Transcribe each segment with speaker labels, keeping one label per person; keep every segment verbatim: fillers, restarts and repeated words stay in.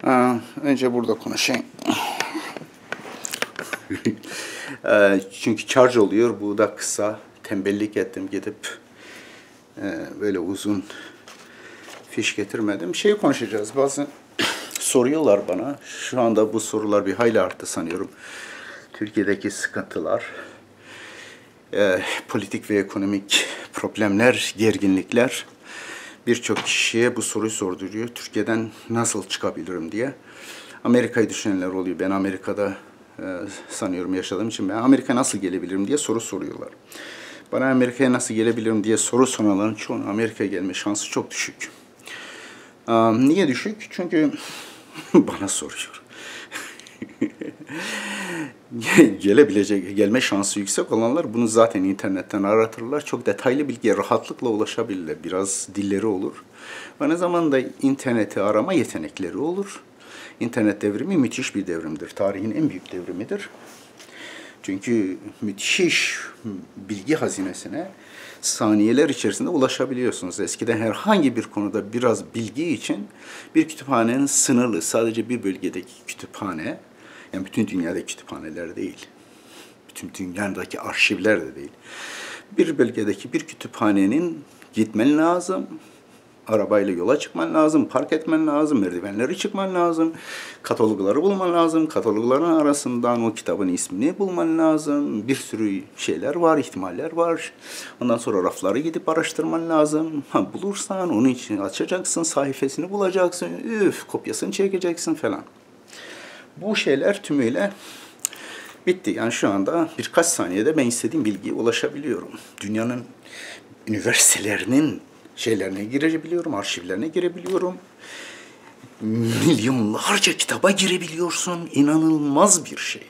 Speaker 1: Aa, önce burada konuşayım. Ee, Çünkü şarj oluyor. Bu da kısa. Tembellik ettim gidip e, böyle uzun fiş getirmedim. Şey konuşacağız. Bazen soruyorlar bana. Şu anda bu sorular bir hayli arttı sanıyorum. Türkiye'deki sıkıntılar, e, politik ve ekonomik problemler, gerginlikler birçok kişiye bu soruyu sorduruyor. Türkiye'den nasıl çıkabilirim diye. Amerika'yı düşünenler oluyor. Ben Amerika'da e, sanıyorum yaşadığım için ben Amerika'ya nasıl gelebilirim diye soru soruyorlar. Bana Amerika'ya nasıl gelebilirim diye soru soranların çoğunun Amerika'ya gelme şansı çok düşük. E, niye düşük? Çünkü bana soruyor. Gelebilecek, gelme şansı yüksek olanlar bunu zaten internetten aratırlar. Çok detaylı bilgiye rahatlıkla ulaşabilirler. Biraz dilleri olur. Aynı zamanda interneti arama yetenekleri olur. İnternet devrimi müthiş bir devrimdir. Tarihin en büyük devrimidir. Çünkü müthiş bilgi hazinesine saniyeler içerisinde ulaşabiliyorsunuz. Eskiden herhangi bir konuda biraz bilgi için bir kütüphanenin sınırlı, sadece bir bölgedeki kütüphane, yani bütün dünyadaki kütüphaneler değil, bütün dünyadaki arşivler de değil, bir bölgedeki bir kütüphanenin gitmen lazım, arabayla yola çıkman lazım, park etmen lazım, merdivenleri çıkman lazım, katalogları bulman lazım, katalogların arasından o kitabın ismini bulman lazım, bir sürü şeyler var, ihtimaller var. Ondan sonra rafları gidip araştırman lazım. Ha, bulursan onun için açacaksın, sayfasını bulacaksın, üf, kopyasını çekeceksin falan. Bu şeyler tümüyle bitti. Yani şu anda birkaç saniyede ben istediğim bilgiye ulaşabiliyorum. Dünyanın üniversitelerinin şeylerine girebiliyorum, arşivlerine girebiliyorum. Milyonlarca kitaba girebiliyorsun. İnanılmaz bir şey.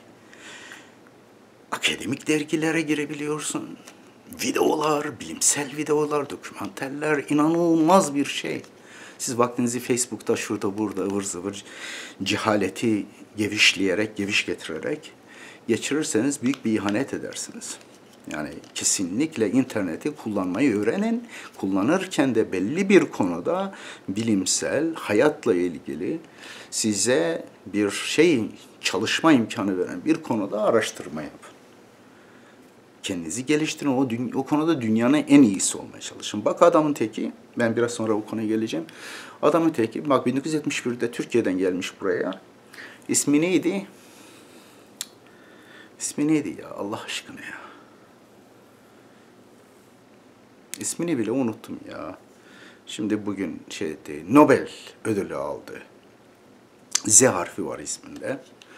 Speaker 1: Akademik dergilere girebiliyorsun. Videolar, bilimsel videolar, dokümenterler, inanılmaz bir şey. Siz vaktinizi Facebook'ta, şurada, burada, ıvır zıvır cehaleti gevişleyerek, geviş getirerek geçirirseniz büyük bir ihanet edersiniz. Yani kesinlikle interneti kullanmayı öğrenin. Kullanırken de belli bir konuda bilimsel, hayatla ilgili size bir şey, çalışma imkanı veren bir konuda araştırma yapın. Kendinizi geliştirin. O, o konuda dünyanın en iyisi olmaya çalışın. Bak adamın teki, ben biraz sonra o konuya geleceğim. Adamın teki, bak bin dokuz yüz yetmiş birde Türkiye'den gelmiş buraya. İsmi neydi? İsmi neydi ya Allah aşkına ya? İsmini bile unuttum ya. Şimdi bugün şeydi, Nobel ödülü aldı. Z harfi var isminde.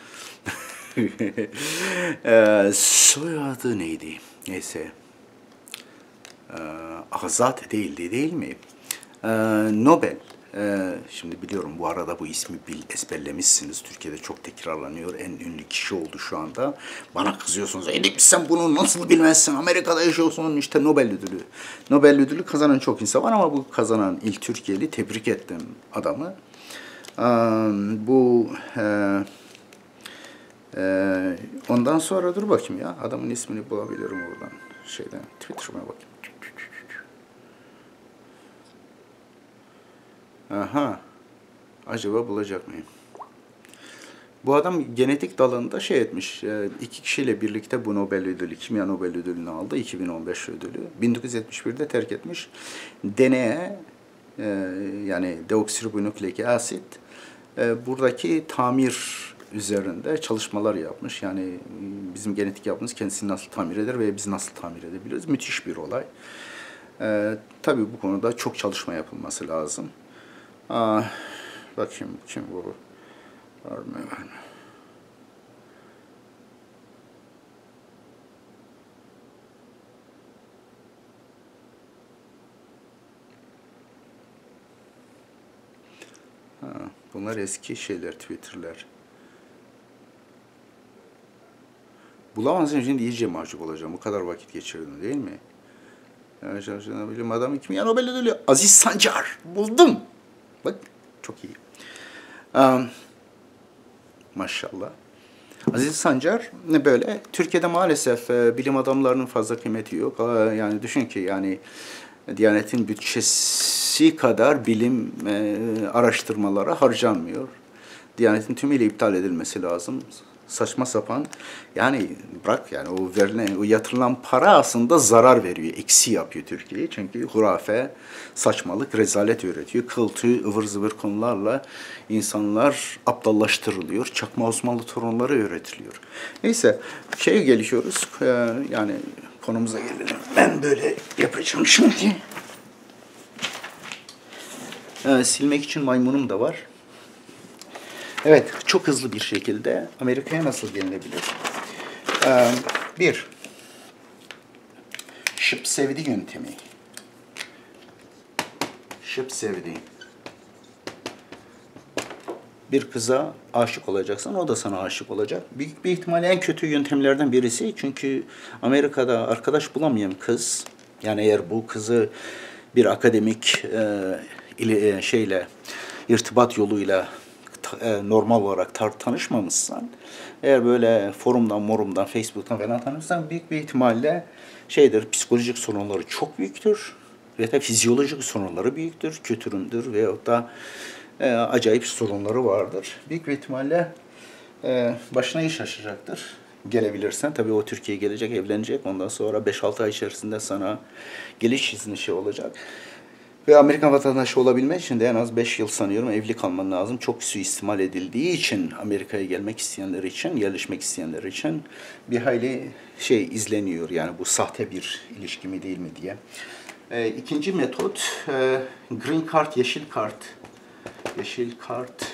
Speaker 1: ee, soyadı neydi? Neyse. Ee, Azat değildi değil mi? Ee, Nobel. Ee, şimdi biliyorum bu arada bu ismi bil, ezberlemişsiniz. Türkiye'de çok tekrarlanıyor. En ünlü kişi oldu şu anda. Bana kızıyorsunuz. Edip sen bunu nasıl bilmezsin? Amerika'da yaşıyorsun. İşte Nobel ödülü. Nobel ödülü kazanan çok insan var ama bu kazanan ilk Türkiye'li. Tebrik ettim adamı. Ee, bu e, e, ondan sonra dur bakayım ya. Adamın ismini bulabilirim oradan. Şeyden Twitter'ıma bakayım. Aha. Acaba bulacak mıyım? Bu adam genetik dalında şey etmiş. İki kişiyle birlikte bu Nobel ödülü, kimya Nobel ödülünü aldı. iki bin on beş ödülü. bin dokuz yüz yetmiş birde terk etmiş. Deneye yani deoksiribonükleik asit buradaki tamir üzerinde çalışmalar yapmış. Yani bizim genetik yapımız kendisini nasıl tamir eder ve biz nasıl tamir edebiliriz? Müthiş bir olay. Ee, tabii bu konuda çok çalışma yapılması lazım. Aa, bakayım kim bu? Var mı var mı? Ha, bunlar eski şeyler, Twitter'lar. Bulamazsın şimdi iyice mahcup olacağım. Bu kadar vakit geçirdim değil mi? Yani çalışan bilim adamı kim? Ya Nobel ödülü. Aziz Sancar. Buldum. Bak çok iyi. Um, maşallah. Aziz Sancar ne böyle? Türkiye'de maalesef e, bilim adamlarının fazla kıymeti yok. E, yani düşün ki yani Diyanet'in bütçesi kadar bilim e, araştırmalara harcanmıyor. Diyanetin tümüyle iptal edilmesi lazım. Saçma sapan, yani bırak, yani o verilen, o yatırılan para aslında zarar veriyor, eksi yapıyor Türkiye'yi. Çünkü hurafe, saçmalık, rezalet üretiyor. Kıl tüy, ıvır zıvır konularla insanlar aptallaştırılıyor. Çakma Osmanlı torunları öğretiliyor. Neyse, şeye gelişiyoruz, ee, yani konumuza gelelim. Ben böyle yapacağım şimdi. Ee, silmek için maymunum da var. Evet, çok hızlı bir şekilde Amerika'ya nasıl gelinebilir? Ee, bir, şıp sevdi yöntemi. Şıp sevdi. Bir kıza aşık olacaksan o da sana aşık olacak. Büyük bir ihtimalle en kötü yöntemlerden birisi. Çünkü Amerika'da arkadaş bulamayan kız, yani eğer bu kızı bir akademik e, ile, şeyle, irtibat yoluyla normal olarak tar tanışmamışsan, eğer böyle forumdan, morumdan, Facebook'tan falan tanışsan, büyük bir ihtimalle şeydir, psikolojik sorunları çok büyüktür ve de fizyolojik sorunları büyüktür, kötürümdür veyahut da e, acayip sorunları vardır. Büyük bir ihtimalle e, başına iş açacaktır. Gelebilirsen, tabii o Türkiye'ye gelecek, evlenecek, ondan sonra beş altı ay içerisinde sana geliş izni şey olacak. Ve Amerikan vatandaşı olabilmek için de en az beş yıl sanıyorum evli kalman lazım. Çok suistimal edildiği için Amerika'ya gelmek isteyenler için, yerleşmek isteyenler için bir hayli şey izleniyor. Yani bu sahte bir ilişki mi değil mi diye. E, ikinci metot e, green card, yeşil kart. Yeşil kart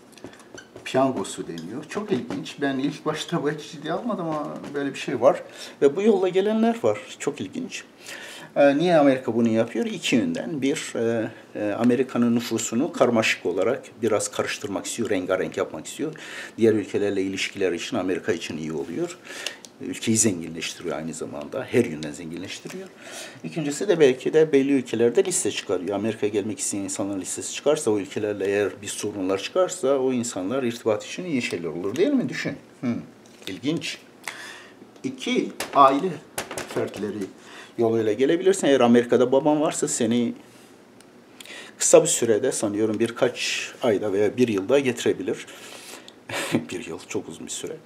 Speaker 1: piyangosu deniyor. Çok ilginç. Ben ilk başta bu hiç ciddiye almadım ama böyle bir şey var. Ve bu yolla gelenler var. Çok ilginç. Niye Amerika bunu yapıyor? İki yönden. Bir, Amerika'nın nüfusunu karmaşık olarak biraz karıştırmak istiyor, rengarenk yapmak istiyor. Diğer ülkelerle ilişkiler için, Amerika için iyi oluyor. Ülkeyi zenginleştiriyor aynı zamanda. Her yönden zenginleştiriyor. İkincisi de belki de belli ülkelerde liste çıkarıyor. Amerika'ya gelmek isteyen insanların listesi çıkarsa, o ülkelerle eğer bir sorunlar çıkarsa, o insanlar irtibat için iyi şeyler olur değil mi? Düşün. Hmm. İlginç. İki, aile fertleri yoluyla gelebilirsin. Eğer Amerika'da baban varsa seni kısa bir sürede, sanıyorum birkaç ayda veya bir yılda getirebilir. Bir yıl çok uzun bir süre.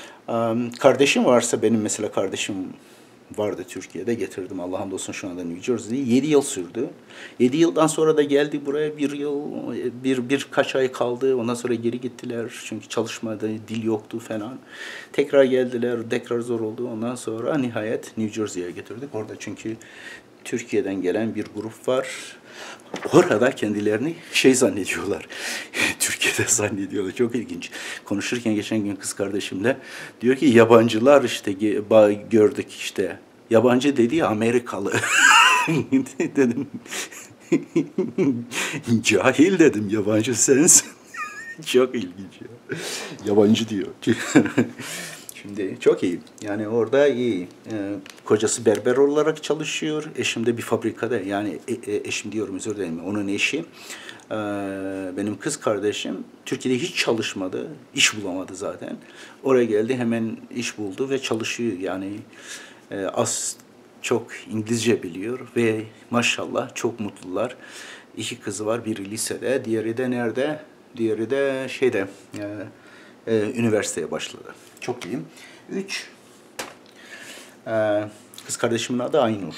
Speaker 1: Kardeşim varsa, benim mesela kardeşim vardı Türkiye'de, getirdim. Allah'a hamdolsun şu anda New Jersey'de. Yedi yıl sürdü. Yedi yıldan sonra da geldi buraya, bir yıl, bir birkaç ay kaldı. Ondan sonra geri gittiler. Çünkü çalışmada dil yoktu falan. Tekrar geldiler, tekrar zor oldu. Ondan sonra nihayet New Jersey'ye getirdik. Orada çünkü Türkiye'den gelen bir grup var. Orada kendilerini şey zannediyorlar. Türkiye'de zannediyorlar. Çok ilginç. Konuşurken geçen gün kız kardeşimle diyor ki yabancılar işte gördük işte. Yabancı dediği Amerikalı. Dedim. Cahil dedim. Yabancı sensin. Çok ilginç ya. Yabancı diyor. Şimdi çok iyi. Yani orada iyi. Ee, kocası berber olarak çalışıyor. Eşim de bir fabrikada. Yani e, e, eşim diyorum, özür dilerim. Onun eşi. Ee, benim kız kardeşim Türkiye'de hiç çalışmadı. İş bulamadı zaten. Oraya geldi, hemen iş buldu ve çalışıyor. Yani e, az çok İngilizce biliyor ve maşallah çok mutlular. İki kızı var. Biri lisede, diğeri de nerede? Diğeri de şeyde, e, e, üniversiteye başladı. Çok iyi. Üç, e, kız kardeşimin adı Aynur.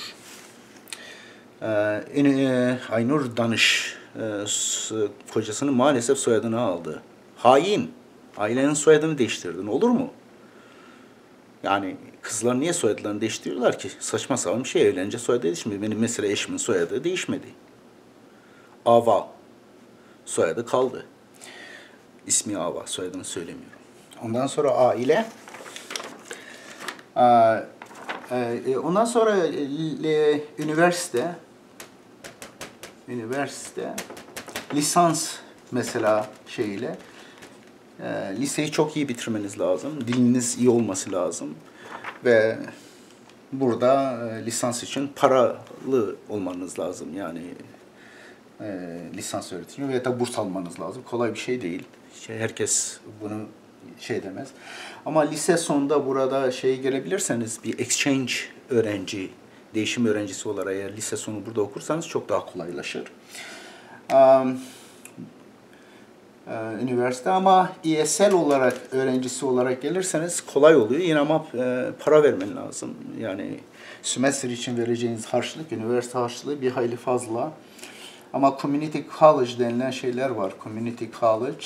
Speaker 1: E, Aynur Danış, e, kocasının maalesef soyadını aldı. Hain. Ailenin soyadını değiştirdin. Olur mu? Yani kızlar niye soyadlarını değiştiriyorlar ki? Saçma sapan bir şey, evlenince soyadı değişmiyor. Benim mesela eşimin soyadı değişmedi. Ava. Soyadı kaldı. İsmi Ava. Soyadını söylemiyorum. Ondan sonra aile. Ondan sonra üniversite. Üniversite. Lisans mesela şeyle. Liseyi çok iyi bitirmeniz lazım. Diliniz iyi olması lazım. Ve burada lisans için paralı olmanız lazım. Yani lisans öğretimi veya da burs almanız lazım. Kolay bir şey değil. Şey, herkes bunu şey demez. Ama lise sonunda burada şey gelebilirseniz, bir exchange öğrenci, değişim öğrencisi olarak eğer lise sonu burada okursanız çok daha kolaylaşır. Um, e, üniversite ama E S L olarak öğrencisi olarak gelirseniz kolay oluyor. Yine ama e, para vermen lazım. Yani semester için vereceğiniz harçlık, üniversite harçlığı bir hayli fazla. Ama community college denilen şeyler var. Community college.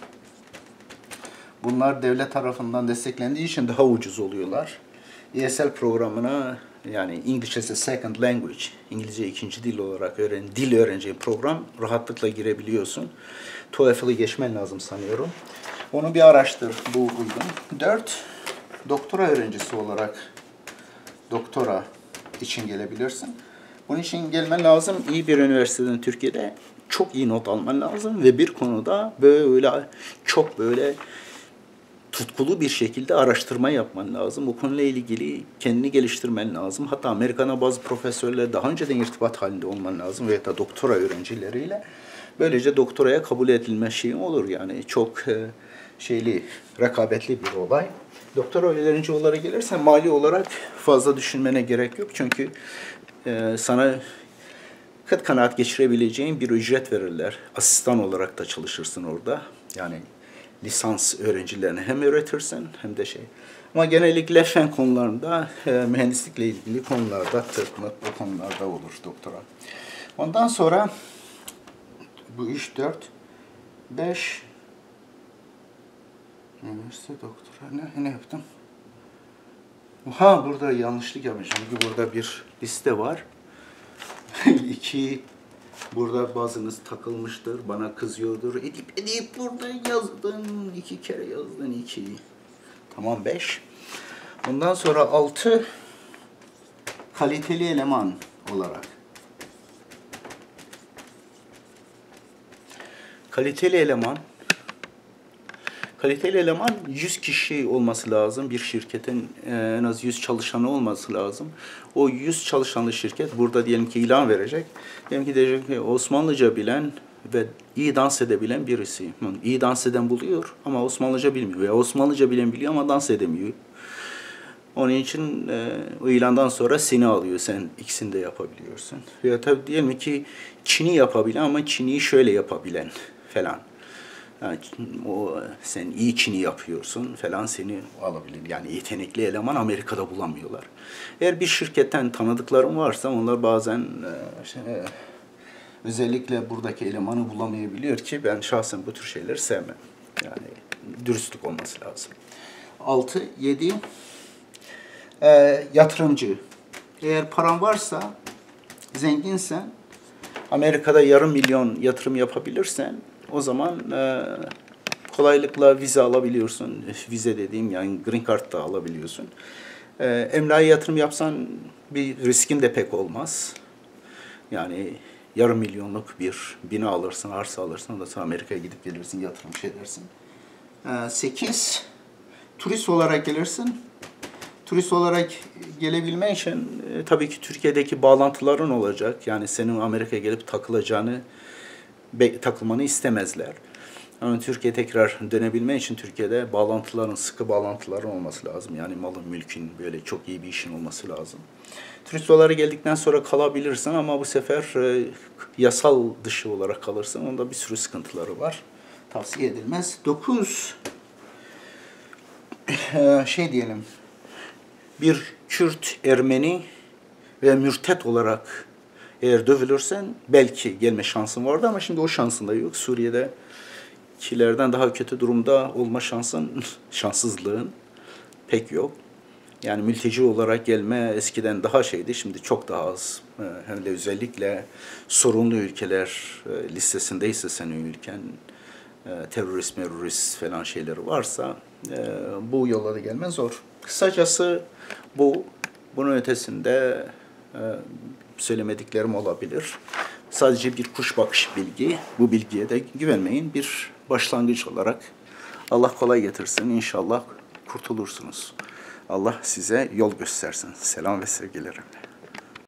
Speaker 1: Bunlar devlet tarafından desteklendiği için daha ucuz oluyorlar. E S L programına yani English as a Second Language, İngilizce ikinci dil olarak öğren, dil öğreneceğin program rahatlıkla girebiliyorsun. TOEFL'ı geçmen lazım sanıyorum. Onu bir araştır, bu uygun. Dört, doktora öğrencisi olarak doktora için gelebilirsin. Bunun için gelmen lazım. İyi bir üniversiteden Türkiye'de çok iyi not alman lazım ve bir konuda böyle çok böyle tutkulu bir şekilde araştırma yapman lazım. O konuyla ilgili kendini geliştirmen lazım. Hatta Amerika'na bazı profesörlerle daha önceden irtibat halinde olman lazım veya da doktora öğrencileriyle. Böylece doktoraya kabul edilme şeyin olur. Yani çok e, şeyli, rekabetli bir olay. Doktora öğrenci olarak gelirsen mali olarak fazla düşünmene gerek yok. Çünkü e, sana kıt kanaat geçirebileceğin bir ücret verirler. Asistan olarak da çalışırsın orada. Yani lisans öğrencilerine hem öğretirsin hem de şey. Ama genellikle fen konularında, e, mühendislikle ilgili konularda, tıp, bu konularda olur doktora. Ondan sonra bu üç, dört, beş üniversite doktora ne, ne yaptım? Ha burada yanlışlık yapmışım. Çünkü burada bir liste var. İki, burada bazınız takılmıştır, bana kızıyordur. Edip edip burada yazdın, iki kere yazdın, iki. Tamam, beş. Ondan sonra altı, kaliteli eleman olarak. Kaliteli eleman, kaliteli eleman yüz kişi olması lazım. Bir şirketin en az yüz çalışanı olması lazım. O yüz çalışanlı şirket burada diyelim ki ilan verecek. Diyelim ki diyecek ki Osmanlıca bilen ve iyi dans edebilen birisi. İyi dans eden buluyor ama Osmanlıca bilmiyor. Veya Osmanlıca bilen biliyor ama dans edemiyor. Onun için e, o ilandan sonra seni alıyor. Sen ikisini de yapabiliyorsun. Veya tabii diyelim ki Çin'i yapabilen ama Çin'i şöyle yapabilen falan. Yani o sen iyi Çin'i yapıyorsun falan, seni alabilir. Yani yetenekli eleman Amerika'da bulamıyorlar. Eğer bir şirketten tanıdıklarım varsa onlar bazen e, şey, e, özellikle buradaki elemanı bulamayabiliyor ki ben şahsen bu tür şeyleri sevmem. Yani dürüstlük olması lazım. Altı, yedi, e, yatırımcı. Eğer paran varsa, zenginsen, Amerika'da yarım milyon yatırım yapabilirsen o zaman e, kolaylıkla vize alabiliyorsun. Vize dediğim yani green card da alabiliyorsun. E, emlak yatırım yapsan bir riskin de pek olmaz. Yani yarım milyonluk bir bina alırsın, arsa alırsın. Ondan sonra Amerika'ya gidip gelirsin, yatırım şey edersin. E, sekiz, turist olarak gelirsin. Turist olarak gelebilmen için e, tabii ki Türkiye'deki bağlantıların olacak. Yani senin Amerika'ya gelip takılacağını, be, takılmanı istemezler. Ama Türkiye'ye tekrar dönebilmen için Türkiye'de bağlantıların, sıkı bağlantıların olması lazım. Yani malın, mülkün, böyle çok iyi bir işin olması lazım. Turist olarak geldikten sonra kalabilirsin ama bu sefer e, yasal dışı olarak kalırsın. Onda bir sürü sıkıntıları var. Tavsiye edilmez. Dokuz, e, şey diyelim, bir Kürt, Ermeni ve mürtet olarak eğer dövülürsen belki gelme şansın vardı ama şimdi o şansın da yok. Suriye'de kilerden daha kötü durumda olma şansın, şanssızlığın pek yok. Yani mülteci olarak gelme eskiden daha şeydi, şimdi çok daha az. Hem de özellikle sorunlu ülkeler listesindeyse senin ülken, terörist, merörist falan şeyleri varsa bu yola da gelmen zor. Kısacası bu, bunun ötesinde söylemediklerim olabilir. Sadece bir kuş bakışı bilgi. Bu bilgiye de güvenmeyin. Bir başlangıç olarak Allah kolay getirsin. İnşallah kurtulursunuz. Allah size yol göstersin. Selam ve sevgilerimle.